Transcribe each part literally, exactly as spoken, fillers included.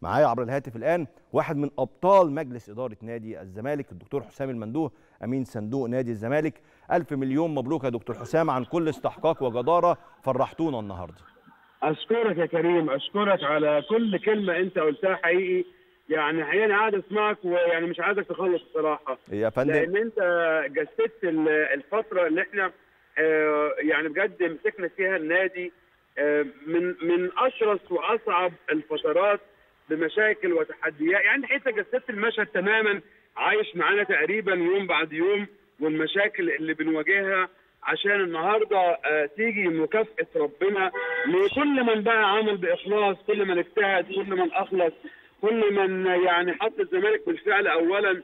معايا عبر الهاتف الآن واحد من أبطال مجلس إدارة نادي الزمالك الدكتور حسام المندوه أمين صندوق نادي الزمالك. ألف مليون مبروك يا دكتور حسام عن كل استحقاق وجدارة، فرحتونا النهارده. أشكرك يا كريم، أشكرك على كل كلمة أنت قلتها حقيقي. يعني حقيقي أنا قاعد أسمعك ويعني مش عايزك تخلص الصراحة يا فندم، لأن أنت جسدت الفترة اللي إحنا يعني بجد مسكنا فيها النادي من من أشرس وأصعب الفترات بمشاكل وتحديات. يعني حتى جسدت المشهد تماما، عايش معانا تقريبا يوم بعد يوم والمشاكل اللي بنواجهها عشان النهارده تيجي مكافأة ربنا لكل من بقى عمل بإخلاص، كل من اجتهد، كل من أخلص، كل من يعني حط الزمالك بالفعل أولا،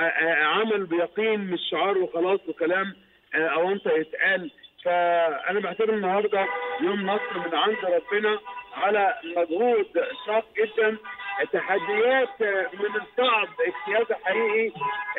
عمل بيقين مش شعار وخلاص وكلام أونطة يتقال. فأنا بعتبر النهارده يوم نصر من عند ربنا على مجهود شاق جدا، تحديات من الصعب اجتيازها حقيقي،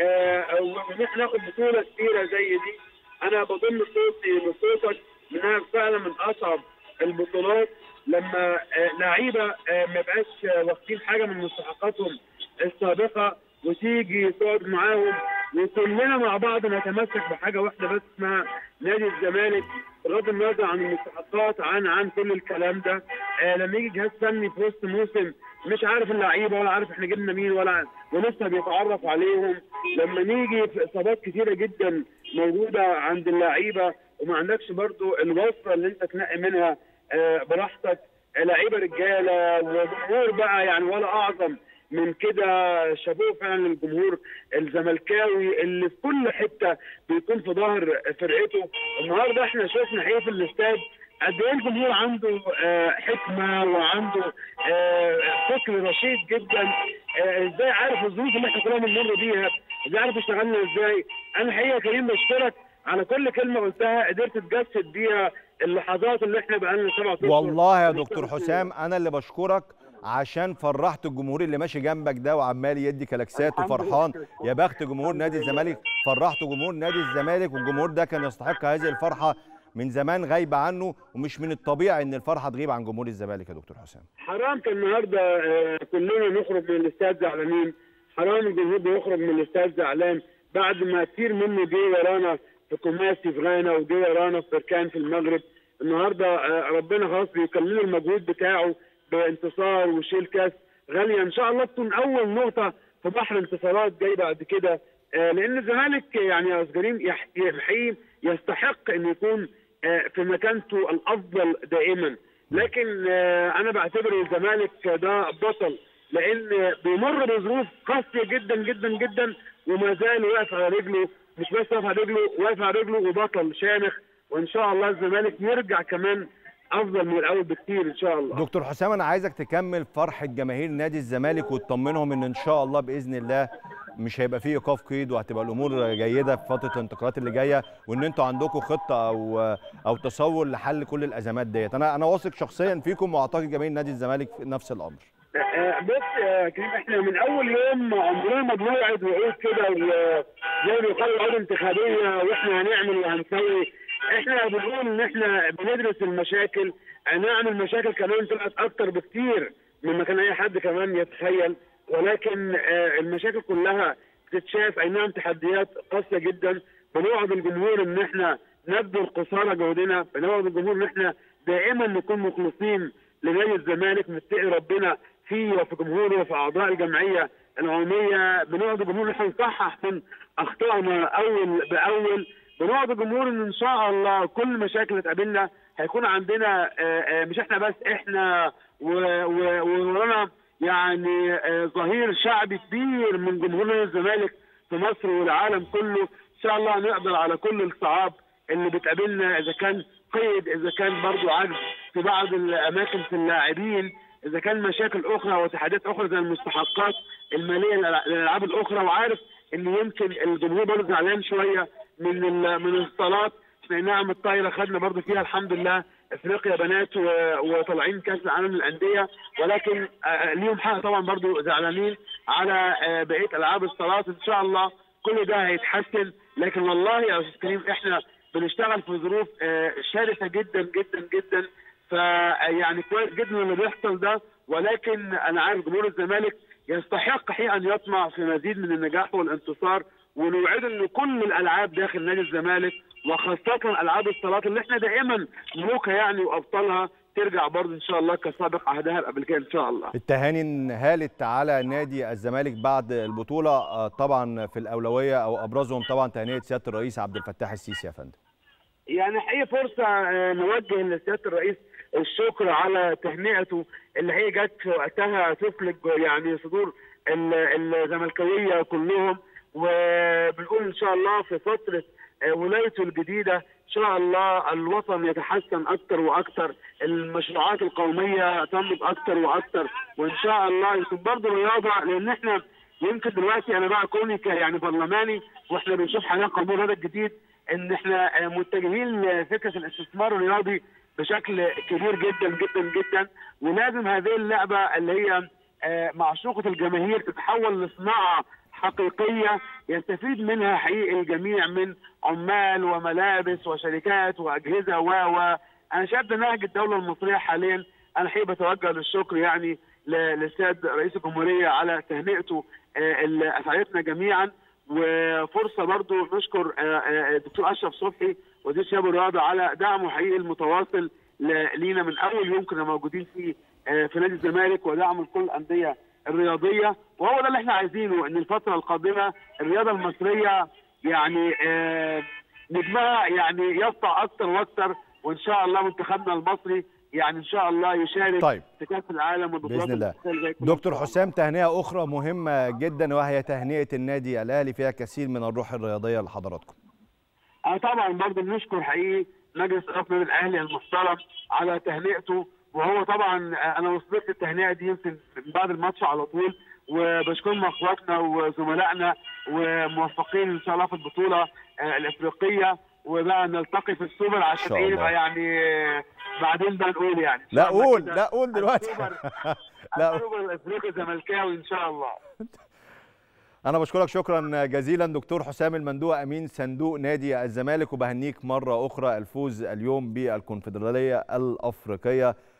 وان احنا ناخد بطوله كبيره زي دي. انا بضم صوتي لصوتك انها فعلا من اصعب البطولات لما لعيبه ما بقاش واخدين حاجه من مستحقاتهم السابقه وتيجي تقعد معاهم وكلنا مع بعض نتمسك بحاجه واحده بس اسمها نادي الزمالك، بغض النظر عن المستحقات عن عن كل الكلام ده. آه لما يجي جهاز فني في وسط موسم مش عارف اللعيبه ولا عارف احنا جبنا مين ولا ولسه بيتعرف عليهم، لما نيجي في اصابات كثيره جدا موجوده عند اللعيبه وما عندكش برضو الوصفه اللي انت تنقي منها آه براحتك، آه لعيبه رجاله وجمهور بقى يعني ولا اعظم من كده. شابوه فعلا للجمهور الزملكاوي اللي في كل حته بيكون في ظهر فرقته. النهارده احنا شفنا حقيقه في الاستاد قد ايه الجمهور عنده آه حكمه وعنده آه فكر رشيد جدا، آه ازاي عارف الظروف اللي احنا كلنا بنمر بيها، ازاي عارف اشتغلنا ازاي. انا حقيقه يا كريم بشكرك على كل كلمه قلتها، قدرت تجسد بيها اللحظات اللي احنا بقى لنا سبع اشهر. والله يا دكتور حسام انا اللي بشكرك عشان فرحت الجمهور اللي ماشي جنبك ده وعمال يدي كلاكسات وفرحان. يا بخت جمهور نادي الزمالك، فرحت جمهور نادي الزمالك، والجمهور ده كان يستحق هذه الفرحه من زمان غايبه عنه، ومش من الطبيعي ان الفرحه تغيب عن جمهور الزمالك يا دكتور حسام. حرام كان النهارده كلنا نخرج من الاستاد زعلانين، حرام الجمهور بيخرج من الاستاد زعلان بعد ما كتير منه جه ورانا في كوماسي في غانا وجه ورانا في بركان في المغرب. النهارده ربنا خلاص بيكمل المجهود بتاعه بانتصار وشيل كاس غاليه ان شاء الله تكون اول نقطه في بحر انتصارات جاي بعد كده، لان الزمالك يعني يا كريم حقيقي يستحق ان يكون في مكانته الافضل دائما. لكن انا بعتبر الزمالك ده بطل لان بيمر بظروف قاسيه جدا جدا جدا وما زال واقف على رجله، مش بس واقف على رجله، واقف على رجله وبطل شامخ، وان شاء الله الزمالك يرجع كمان افضل من الاول بكتير ان شاء الله. دكتور حسام انا عايزك تكمل فرحه جماهير نادي الزمالك وتطمنهم ان ان شاء الله باذن الله مش هيبقى فيه ايقاف قيد وهتبقى الامور جيده في فتره الانتقالات اللي جايه، وان انتوا عندكم خطه او او تصور لحل كل الازمات ديت. انا انا واثق شخصيا فيكم واعتقد جماهير نادي الزمالك في نفس الامر. بص يا كريم احنا من اول يوم عمرنا ما بنوعد ونقول كده زي ما يقولوا عقود انتخابيه واحنا هنعمل وهنسوي. احنا بنقول ان احنا بندرس المشاكل، نعمل مشاكل كمان طلعت اكتر بكتير مما كان اي حد كمان يتخيل، ولكن المشاكل كلها بتتشاف. اي نعم تحديات قاسيه جدا، بنوعد الجمهور ان احنا نبذل قصارى جهدنا، بنوعد الجمهور ان احنا دائما نكون مخلصين لنادي الزمالك، نتقي ربنا فيه وفي جمهوره وفي اعضاء الجمعيه العموميه، بنوعد الجمهور ان احنا نصحح من اخطائنا اول باول، بنوعد الجمهور ان ان شاء الله كل المشاكل اللي تقابلنا هيكون عندنا مش احنا بس، احنا وورانا يعني ظهير شعبي كبير من جمهور الزمالك في مصر والعالم كله. ان شاء الله نقدر على كل الصعاب اللي بتقابلنا، اذا كان قيد، اذا كان برضو عجز في بعض الاماكن في اللاعبين، اذا كان مشاكل اخرى وتحديات اخرى زي المستحقات الماليه للالعاب الاخرى. وعارف ان يمكن الجمهور برضه زعلان شويه من من الصالات، احنا نعم الطايره خدنا برضه فيها الحمد لله افريقيا بنات وطالعين كاس العالم للانديه، ولكن ليهم حق طبعا برضه زعلانين على بقيه العاب الصالات. ان شاء الله كل ده هيتحسن، لكن والله يا استاذ كريم احنا بنشتغل في ظروف شرسه جدا جدا جدا، فيعني كويس جدا اللي بيحصل ده، ولكن انا عارف جمهور الزمالك يستحق حقيقه ان يطمع في مزيد من النجاح والانتصار، ونوعد ان كل الالعاب داخل نادي الزمالك وخاصه العاب الصالات اللي احنا دائما ملوكها يعني وابطالها ترجع برضه ان شاء الله كسابق عهدها قبل كده ان شاء الله. التهاني انهالت على نادي الزمالك بعد البطوله، طبعا في الاولويه او ابرزهم طبعا تهنئه سياده الرئيس عبد الفتاح السيسي يا فندم. يعني حقيقه فرصه نوجه لسياده الرئيس الشكر على تهنئته اللي هي جت في وقتها تفلج يعني صدور الزملكاويه كلهم، وبنقول ان شاء الله في فتره ولايته الجديده ان شاء الله الوطن يتحسن اكثر واكثر، المشروعات القوميه تنضج اكثر واكثر، وان شاء الله يكون برضه رياضه، لان احنا يمكن دلوقتي انا بقى كوني يعني برلماني واحنا بنشوف حاليا قانون هذا الجديد ان احنا متجهين لفكره الاستثمار الرياضي بشكل كبير جدا جدا جدا، ولازم هذه اللعبه اللي هي معشوقه الجماهير تتحول لصناعه حقيقيه يستفيد منها حقيقي الجميع من عمال وملابس وشركات واجهزه و و انا شايف ده نهج الدوله المصريه حاليا. انا حقيقي بتوجه للشكر يعني للسيد رئيس الجمهوريه على تهنئته اللي اسعدتنا جميعا، وفرصه برضو نشكر الدكتور اشرف صبحي وزير الشباب والرياضه على دعمه حقيقي المتواصل لينا من اول يوم كنا موجودين فيه في نادي الزمالك، ودعم كل الانديه الرياضيه، وهو ده اللي احنا عايزينه، ان الفتره القادمه الرياضه المصريه يعني نجمها يعني يسطع اكثر واكثر، وان شاء الله منتخبنا المصري يعني ان شاء الله يشارك طيب. في كاس العالم والبطولات باذن الله. دكتور حسام، تهنئه اخرى مهمه جدا وهي تهنئه النادي الاهلي، فيها كثير من الروح الرياضيه لحضراتكم. اه طبعا برضه بنشكر حقيقي مجلس اداره النادي الاهلي المحترم على تهنئته، وهو طبعا انا وصلت التهنئه دي يمكن بعد الماتش على طول، وبشكرهم اخواتنا وزملائنا وموفقين ان شاء الله في البطوله الافريقيه، وبقى نلتقي في السوبر عشان ايه بقى يعني بعدين بقى نقول يعني لا قول لا قول دلوقتي لا السوبر الافريقي زملكاوي ان شاء الله. أنا بشكرك شكرا جزيلا دكتور حسام المندوق أمين صندوق نادي الزمالك، وبهنيك مرة أخرى الفوز اليوم بالكونفدرالية الأفريقية.